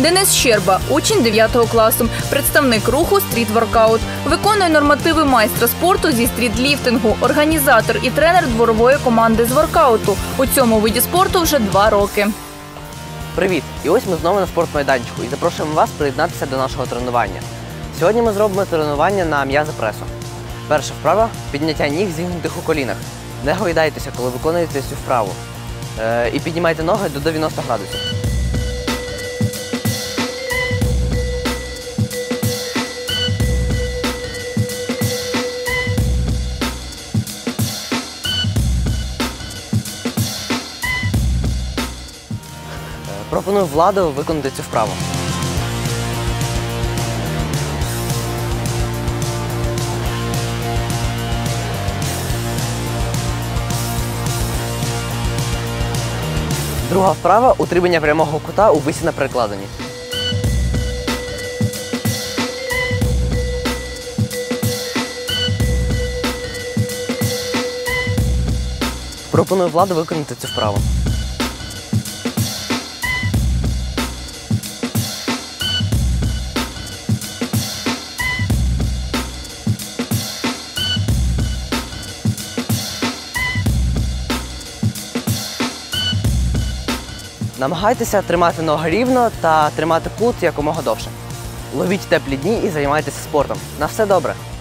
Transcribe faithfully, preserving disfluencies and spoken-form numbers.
Денис Щерба – учень дев'ятого класу, представник руху «Стріт-воркаут». Виконує нормативи майстра спорту зі стріт-ліфтингу, організатор і тренер дворової команди з воркауту. У цьому виді спорту вже два роки. Привіт! І ось ми знову на спортмайданчику і запрошуємо вас приєднатися до нашого тренування. Сьогодні ми зробимо тренування на м'язи пресу. Перша вправа – підняття ніг, зігнутих у колінах. Не гойдайтеся, коли виконуєте цю вправу. Е, і піднімайте ноги до дев'яноста градусів. Пропоную Владу виконати цю вправу. Друга вправа – утримання прямого кута у висі на перекладині. Пропоную Владу виконати цю вправу. Намагайтеся тримати ноги рівно та тримати кут якомога довше. Ловіть теплі дні і займайтеся спортом. На все добре!